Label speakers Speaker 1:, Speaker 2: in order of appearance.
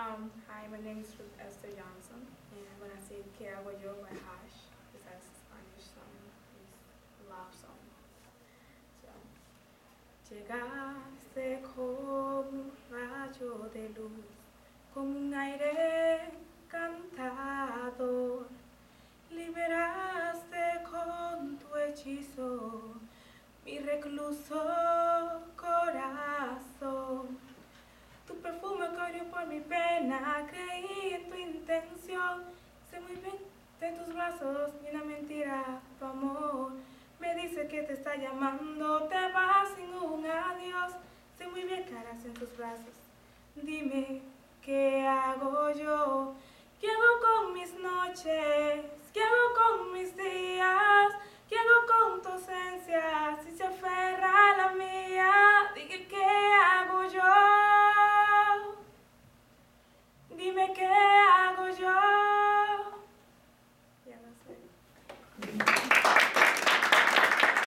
Speaker 1: Hi, my name is Ruth Esther Johnson, and when I say ¿Qué hago yo by Hash, that's a Spanish song, it's a love song. So, llegaste como un rayo de luz, como un aire cantado, liberaste con tu hechizo mi recluso corazón. Tu perfume corrió por mi pena, creí en tu intención. Sé muy bien de tus brazos ni una mentira, tu amor. Me dice que te está llamando, te vas sin un adiós. Sé muy bien que harás en tus brazos. Dime, ¿qué hago yo? ¿Qué hago con mis noches? ¿Qué hago con mis días? ¿Qué hago con tu ausencia? Si se aferra a la mía, dije, ¿qué hago yo?